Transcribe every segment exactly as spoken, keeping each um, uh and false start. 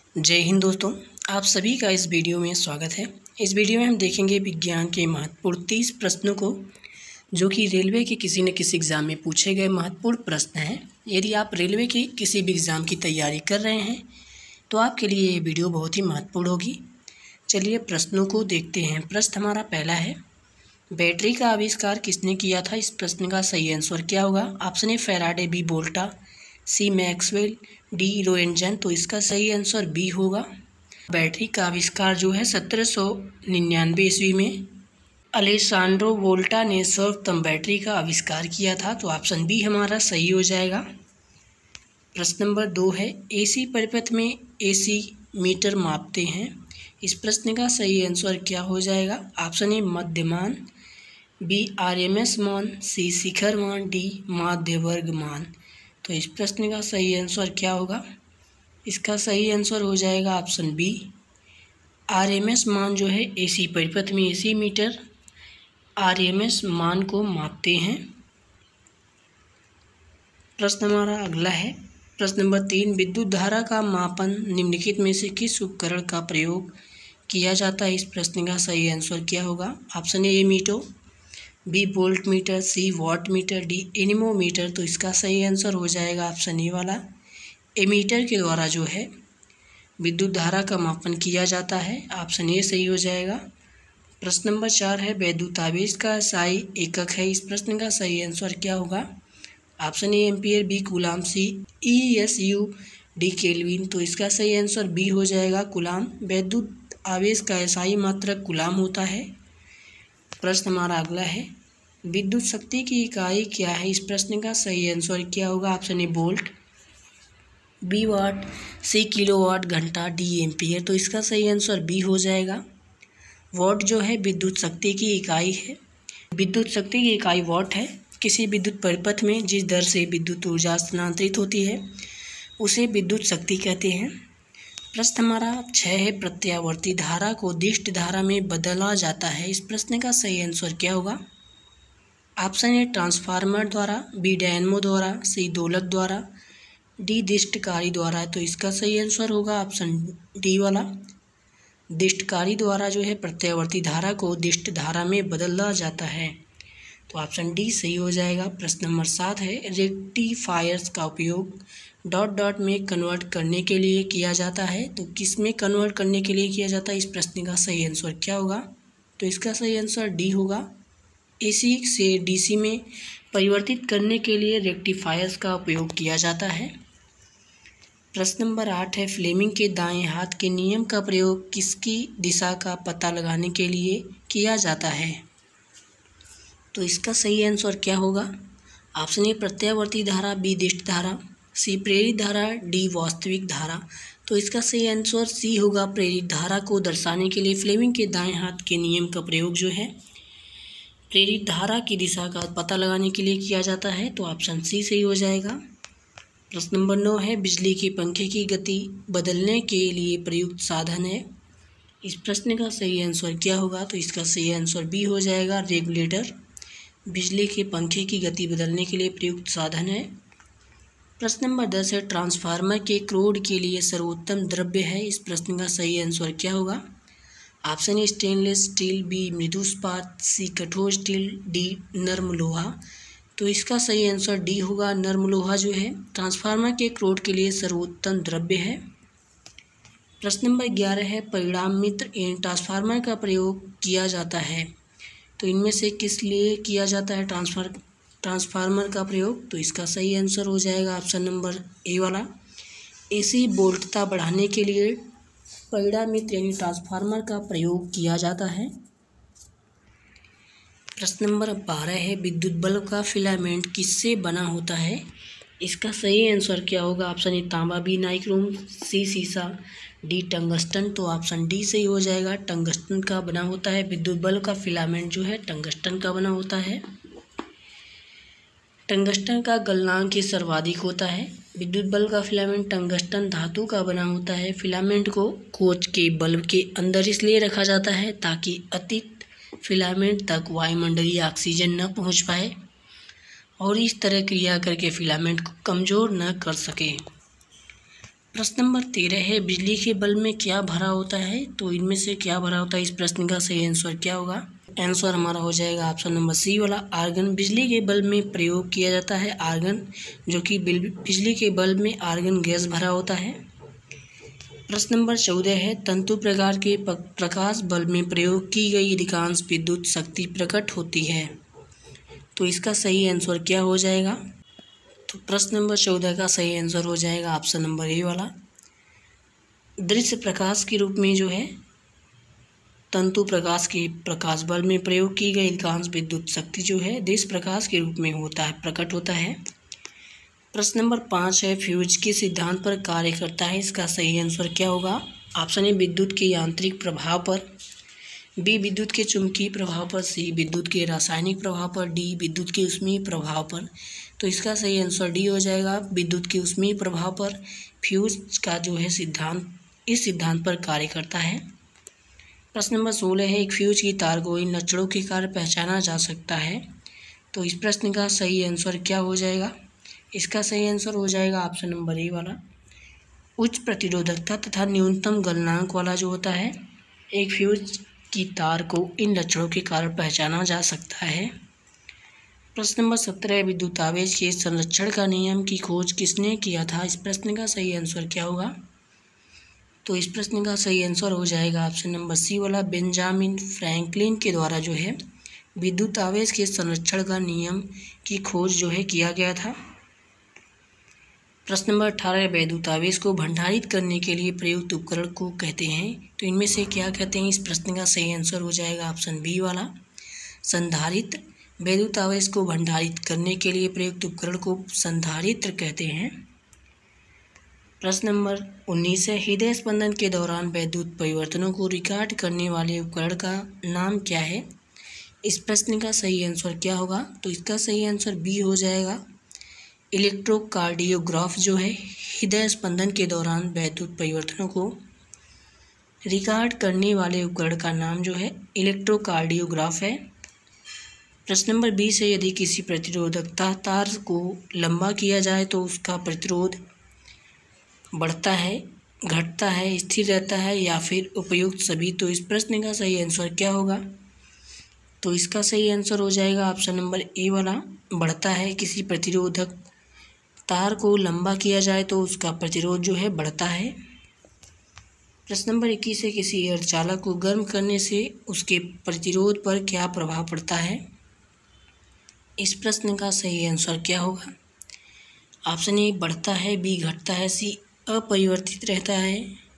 जय हिंद दोस्तों, आप सभी का इस वीडियो में स्वागत है। इस वीडियो में हम देखेंगे विज्ञान के महत्वपूर्ण तीस प्रश्नों को, जो कि रेलवे के किसी न किसी एग्ज़ाम में पूछे गए महत्वपूर्ण प्रश्न हैं। यदि आप रेलवे की किसी भी एग्ज़ाम की तैयारी कर रहे हैं तो आपके लिए ये वीडियो बहुत ही महत्वपूर्ण होगी। चलिए प्रश्नों को देखते हैं। प्रश्न हमारा पहला है, बैटरी का आविष्कार किसने किया था? इस प्रश्न का सही आंसर क्या होगा? Option A Faraday, B Volta, C Maxwell, D Roentgen. तो इसका सही आंसर बी होगा। बैटरी का आविष्कार जो है सत्रह सौ निन्यानवे ईस्वी में अलेसांड्रो वोल्टा ने सर्वप्रथम बैटरी का आविष्कार किया था। तो ऑप्शन बी हमारा सही हो जाएगा। प्रश्न नंबर दो है, एसी परिपथ में एसी मीटर मापते हैं। इस प्रश्न का सही आंसर क्या हो जाएगा? ऑप्शन ए मध्यमान, बी आरएमएस मान, सी शिखर मान, डी माध्य वर्ग मान। तो इस प्रश्न का सही आंसर क्या होगा? इसका सही आंसर हो जाएगा ऑप्शन बी, आरएमएस मान जो है एसी परिपथ में एसी मीटर आरएमएस मान को मापते हैं। प्रश्न हमारा अगला है, प्रश्न नंबर तीन, विद्युत धारा का मापन निम्नलिखित में से किस उपकरण का प्रयोग किया जाता है? इस प्रश्न का सही आंसर क्या होगा? Option A meter, B volt meter, C watt meter, D anemometer. तो इसका सही आंसर हो जाएगा ऑप्शन ए वाला, एमीटर के द्वारा जो है विद्युत धारा का मापन किया जाता है। ऑप्शन ए सही हो जाएगा। प्रश्न नंबर चार है, वैद्युत आवेश का एसआई एकक है। इस प्रश्न का सही आंसर क्या होगा? Option A ampere, B coulomb, C E S U, D kelvin. तो इसका सही आंसर बी हो जाएगा, कूलाम। वैद्युत आवेश का एसआई मात्रक कूलाम होता है। प्रश्न हमारा अगला है, विद्युत शक्ति की इकाई क्या है? इस प्रश्न का सही आंसर क्या होगा? Option A volt, B watt, C kilowatt घंटा, डी एम्पियर। तो इसका सही आंसर बी हो जाएगा। वाट जो है विद्युत शक्ति की इकाई है। विद्युत शक्ति की इकाई वाट है। किसी विद्युत परिपथ में जिस दर से विद्युत ऊर्जा स्थानांतरित होती है उसे विद्युत शक्ति कहते हैं। प्रश्न हमारा छः है, प्रत्यावर्ती धारा को दिष्ट धारा में बदला जाता है। इस प्रश्न का सही आंसर क्या होगा? ऑप्शन ए ट्रांसफार्मर द्वारा, बी डायनमो द्वारा, सी दोलक द्वारा, डी दिष्टकारी द्वारा। तो इसका सही आंसर होगा ऑप्शन डी वाला, दिष्टकारी द्वारा जो है प्रत्यावर्ती धारा को दिष्ट धारा में बदला जाता है। तो ऑप्शन डी सही हो जाएगा। प्रश्न नंबर सात है, रेक्टिफायर्स का उपयोग डॉट डॉट में कन्वर्ट करने के लिए किया जाता है। तो किस में कन्वर्ट करने के लिए किया जाता है? इस प्रश्न का सही आंसर क्या होगा? तो इसका सही आंसर डी होगा। एसी से डीसी में परिवर्तित करने के लिए रेक्टिफायर्स का उपयोग किया जाता है। प्रश्न नंबर आठ है, फ्लेमिंग के दाएं हाथ के नियम का प्रयोग किसकी दिशा का पता लगाने के लिए किया जाता है? तो इसका सही आंसर क्या होगा? ऑप्शन ए प्रत्यावर्ती धारा, बी दिष्ट धारा, सी प्रेरित धारा, डी वास्तविक धारा। तो इसका सही आंसर सी होगा, प्रेरित धारा को दर्शाने के लिए फ्लेमिंग के दाएं हाथ के नियम का प्रयोग जो है प्रेरित धारा की दिशा का पता लगाने के लिए किया जाता है। तो ऑप्शन सी सही हो जाएगा। प्रश्न नंबर नौ है, बिजली के पंखे की गति बदलने के लिए प्रयुक्त साधन है। इस प्रश्न का सही आंसर क्या होगा? तो इसका सही आंसर बी हो जाएगा, रेगुलेटर। बिजली के पंखे की गति बदलने के लिए प्रयुक्त साधन है। प्रश्न नंबर दस है, ट्रांसफार्मर के क्रोड के लिए सर्वोत्तम द्रव्य है। इस प्रश्न का सही आंसर क्या होगा? Option A stainless steel, B मृदु इस्पात, सी कठोर स्टील, डी नर्म लोहा। तो इसका सही आंसर डी होगा, नर्म लोहा जो है ट्रांसफार्मर के क्रोड के लिए सर्वोत्तम द्रव्य है। प्रश्न नंबर ग्यारह है, परिणाम मित्र इन ट्रांसफार्मर का प्रयोग किया जाता है। तो इनमें से किस लिए किया जाता है ट्रांसफर ट्रांसफार्मर का प्रयोग? तो इसका सही आंसर हो जाएगा ऑप्शन नंबर ए वाला, एसी वोल्टता बढ़ाने के लिए परिणाम मित्र यानी ट्रांसफार्मर का प्रयोग किया जाता है। प्रश्न नंबर बारह है, विद्युत बल्ब का फिलामेंट किससे बना होता है? इसका सही आंसर क्या होगा? ऑप्शन ए तांबा, बी नाइक्रोम, सी सीसा, डी टंगस्टन। तो ऑप्शन डी सही हो जाएगा, टंगस्टन का बना होता है। विद्युत बल्ब का फिलामेंट जो है टंगस्टन का बना होता है। टंगस्टन का गलनांक ही सर्वाधिक होता है। विद्युत बल्ब का फिलामेंट टंगस्टन धातु का बना होता है। फिलामेंट को कोच के बल्ब के अंदर इसलिए रखा जाता है ताकि अतिरिक्त फिलामेंट तक वायुमंडलीय ऑक्सीजन न पहुंच पाए और इस तरह क्रिया करके फिलामेंट को कमज़ोर न कर सके। प्रश्न नंबर तेरह है, बिजली के बल्ब में क्या भरा होता है? तो इनमें से क्या भरा होता है? इस प्रश्न का सही आंसर क्या होगा? आंसर हमारा हो जाएगा ऑप्शन नंबर सी वाला आर्गन। बिजली के बल्ब में प्रयोग किया जाता है आर्गन, जो कि बिजली के बल्ब में आर्गन गैस भरा होता है। प्रश्न नंबर चौदह है, तंतु प्रकार के प्रकाश बल्ब में प्रयोग की गई अधिकांश विद्युत शक्ति प्रकट होती है। तो इसका सही आंसर क्या हो जाएगा? तो प्रश्न नंबर चौदह का सही आंसर हो जाएगा ऑप्शन नंबर ए वाला। दृश्य प्रकाश के रूप में जो है तंतु प्रकाश के प्रकाश बल्ब में प्रयोग की गई अधिकांश विद्युत शक्ति जो है दृश्य प्रकाश के रूप में होता है, प्रकट होता है। प्रश्न नंबर पाँच है, फ्यूज के सिद्धांत पर कार्य करता है। इसका सही आंसर क्या होगा? ऑप्शन ए विद्युत के यांत्रिक प्रभाव पर, बी विद्युत के चुंबकीय प्रभाव पर, सी विद्युत के रासायनिक प्रभाव पर, डी विद्युत के ऊष्मीय प्रभाव पर। तो इसका सही आंसर डी हो जाएगा, विद्युत के ऊष्मीय प्रभाव पर फ्यूज का जो है सिद्धांत इस सिद्धांत पर कार्य करता है। प्रश्न नंबर सोलह है, एक फ्यूज की तार को इन लक्षणों के कारण पहचाना जा सकता है। तो इस प्रश्न का सही आंसर क्या हो जाएगा? इसका सही आंसर हो जाएगा ऑप्शन नंबर ए वाला, उच्च प्रतिरोधकता तथा न्यूनतम गलनांक वाला जो होता है एक फ्यूज की तार को इन लक्षणों के कारण पहचाना जा सकता है। प्रश्न नंबर सत्रह, विद्युत आवेश के संरक्षण का नियम की खोज किसने किया था? इस प्रश्न का सही आंसर क्या होगा? तो इस प्रश्न का सही आंसर हो जाएगा ऑप्शन नंबर सी वाला, बेंजामिन फ्रैंकलिन के द्वारा जो है विद्युत आवेश के संरक्षण का नियम की खोज जो है किया गया था। प्रश्न नंबर अठारह, विद्युत आवेश को भंडारित करने के लिए प्रयुक्त उपकरण को कहते हैं। तो इनमें से क्या कहते हैं? इस प्रश्न का सही आंसर हो जाएगा ऑप्शन बी वाला, संधारित्र। विद्युत आवेश को भंडारित करने के लिए प्रयुक्त उपकरण को संधारित्र कहते हैं। प्रश्न नंबर उन्नीस है, हृदय स्पंदन के दौरान विद्युत परिवर्तनों को रिकॉर्ड करने वाले उपकरण का नाम क्या है? इस प्रश्न का सही आंसर क्या होगा? तो इसका सही आंसर बी हो जाएगा, इलेक्ट्रोकार्डियोग्राफ जो है हृदय स्पंदन के दौरान विद्युत परिवर्तनों को रिकॉर्ड करने वाले उपकरण का नाम जो है इलेक्ट्रोकार्डियोग्राफ है। प्रश्न नंबर बीस है, यदि किसी प्रतिरोधकता तार को लंबा किया जाए तो उसका प्रतिरोध बढ़ता है, घटता है, स्थिर रहता है या फिर उपयुक्त सभी। तो इस प्रश्न का सही आंसर क्या होगा? तो इसका सही आंसर हो जाएगा ऑप्शन नंबर ए वाला, बढ़ता है। किसी प्रतिरोधक तार को लंबा किया जाए तो उसका प्रतिरोध जो है बढ़ता है। प्रश्न नंबर इक्कीस है, किसी अर्धचालक को गर्म करने से उसके प्रतिरोध पर क्या प्रभाव पड़ता है? इस प्रश्न का सही आंसर क्या होगा? ऑप्शन ए बढ़ता है, बी घटता है, सी अपरिवर्तित रहता है,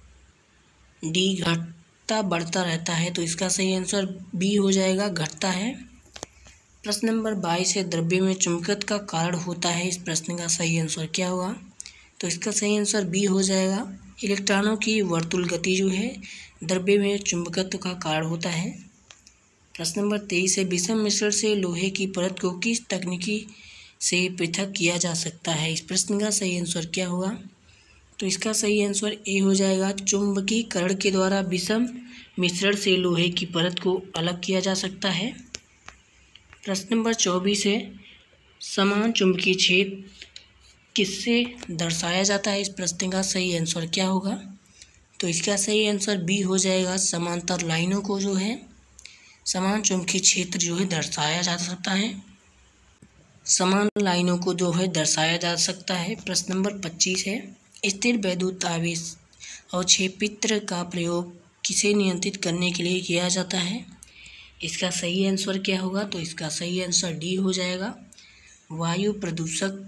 डी घटता बढ़ता रहता है। तो इसका सही आंसर बी हो जाएगा, घटता है। प्रश्न नंबर बाईस है, द्रव्य में चुंबकत्व का कारण होता है। इस प्रश्न का सही आंसर क्या होगा? तो इसका सही आंसर बी हो जाएगा, इलेक्ट्रॉनों की वर्तुल गति जो है द्रव्य में चुंबकत्व का कारण होता है। प्रश्न नंबर तेईस है, विषम मिश्रण से लोहे की परत को किस तकनीकी से पृथक किया जा सकता है? इस प्रश्न का सही आंसर क्या होगा? तो इसका सही आंसर ए हो जाएगा, चुंबकीकरण के द्वारा विषम मिश्रण से लोहे की परत को अलग किया जा सकता है। प्रश्न नंबर चौबीस है, समान चुंबकीय क्षेत्र किससे दर्शाया जाता है? इस प्रश्न का सही आंसर क्या होगा? तो इसका सही आंसर बी हो जाएगा, समांतर लाइनों को जो है समान चुंबकीय क्षेत्र जो है दर्शाया जा सकता है, समान लाइनों को जो है दर्शाया जा सकता है। प्रश्न नंबर पच्चीस है, स्थिर विद्युत आवेश अवक्षेपित्र का प्रयोग किसे नियंत्रित करने के लिए किया जाता है? इसका सही आंसर क्या होगा? तो इसका सही आंसर डी हो जाएगा, वायु प्रदूषक।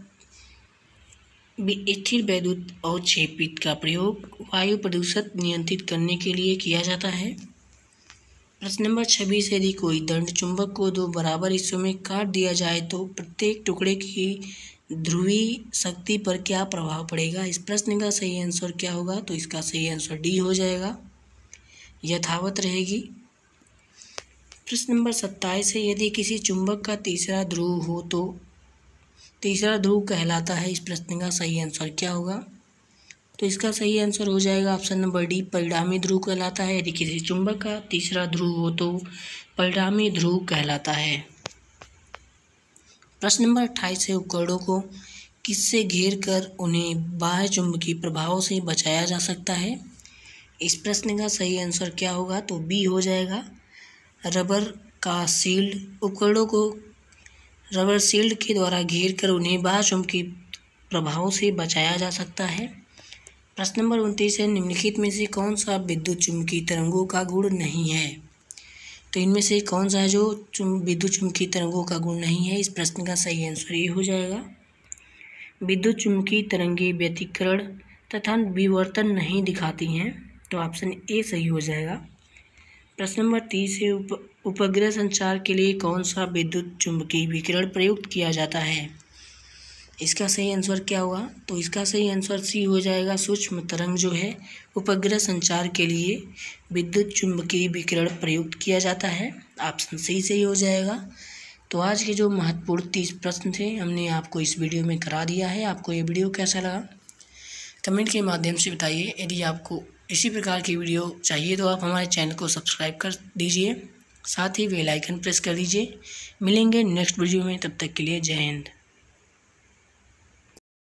स्थिर विद्युत अवक्षेपित का प्रयोग वायु प्रदूषण नियंत्रित करने के लिए किया जाता है। प्रश्न नंबर छब्बीस, यदि कोई दंड चुंबक को दो बराबर हिस्सों में काट दिया जाए तो प्रत्येक टुकड़े की ध्रुवीय शक्ति पर क्या प्रभाव पड़ेगा? इस प्रश्न का सही आंसर क्या होगा? तो इसका सही आंसर डी हो जाएगा, यथावत रहेगी। प्रश्न नंबर सत्ताईस है, यदि किसी चुंबक का तीसरा ध्रुव हो तो तीसरा ध्रुव कहलाता है। इस प्रश्न का सही आंसर क्या होगा? तो इसका सही आंसर हो जाएगा ऑप्शन नंबर डी, परिणामी ध्रुव कहलाता है। यदि किसी चुंबक का तीसरा ध्रुव हो तो परिणामी ध्रुव कहलाता है। प्रश्न नंबर अट्ठाईस है, उपकरणों को किससे घेर कर उन्हें बाह्य चुंबकीय प्रभाव से बचाया जा सकता है? इस प्रश्न का सही आंसर क्या होगा? तो बी हो जाएगा। रबर का शील्ड उपकरणों को रबर शील्ड के द्वारा घेर कर उन्हें बाह्य चुंबकीय प्रभाव से बचाया जा सकता है। प्रश्न नंबर उनतीस है, निम्नलिखित में से कौन सा विद्युत चुम्बकीय तरंगों का गुण नहीं है? तो इनमें से कौन सा है जो विद्युत चुम्बकीय तरंगों का गुण नहीं है? इस प्रश्न का सही आंसर ये हो जाएगा। विद्युत चुम्बकीय तरंगें व्यतिकरण तथा विवर्तन नहीं दिखाती हैं, तो ऑप्शन ए सही हो जाएगा। प्रश्न नंबर तीस है, उप उपग्रह संचार के लिए कौन सा विद्युत चुम्बकीय विकिरण प्रयुक्त किया जाता है? इसका सही आंसर क्या होगा? तो इसका सही आंसर सी हो जाएगा। सूक्ष्म तरंग जो है उपग्रह संचार के लिए विद्युत चुम्बकीय विकिरण प्रयुक्त किया जाता है। ऑप्शन सी सही हो जाएगा। तो आज के जो महत्वपूर्ण तीस प्रश्न थे हमने आपको इस वीडियो में करा दिया है। आपको ये वीडियो कैसा लगा कमेंट के माध्यम से बताइए। यदि आपको इसी प्रकार की वीडियो चाहिए तो आप हमारे चैनल को सब्सक्राइब कर दीजिए, साथ ही बेल आइकन प्रेस कर दीजिए। मिलेंगे नेक्स्ट वीडियो में, तब तक के लिए जय हिंद।